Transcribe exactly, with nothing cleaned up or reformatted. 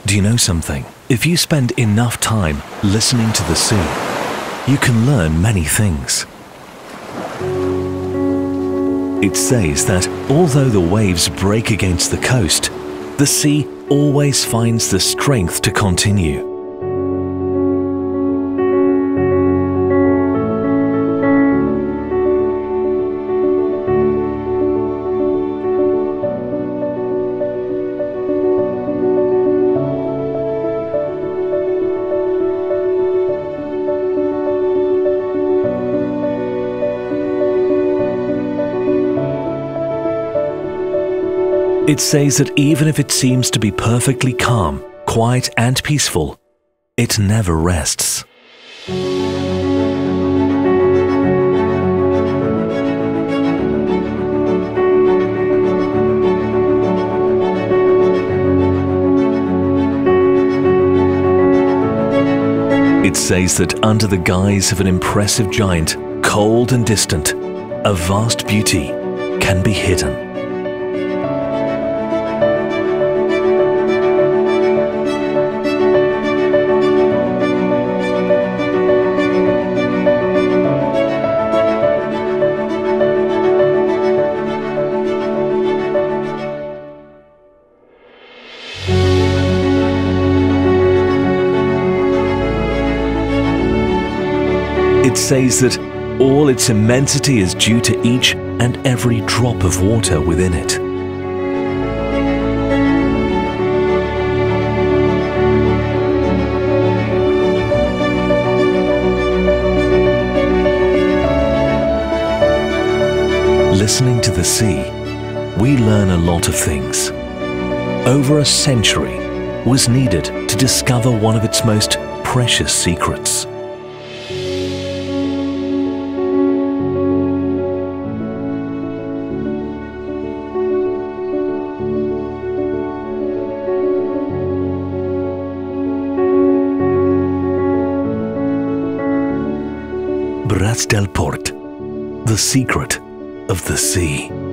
Do you know something? If you spend enough time listening to the sea, you can learn many things. It says that although the waves break against the coast, the sea always finds the strength to continue. It says that even if it seems to be perfectly calm, quiet and peaceful, it never rests. It says that under the guise of an impressive giant, cold and distant, a vast beauty can be hidden. It says that all its immensity is due to each and every drop of water within it. Listening to the sea, we learn a lot of things. Over a century was needed to discover one of its most precious secrets. Braç del Port, the secret of the sea.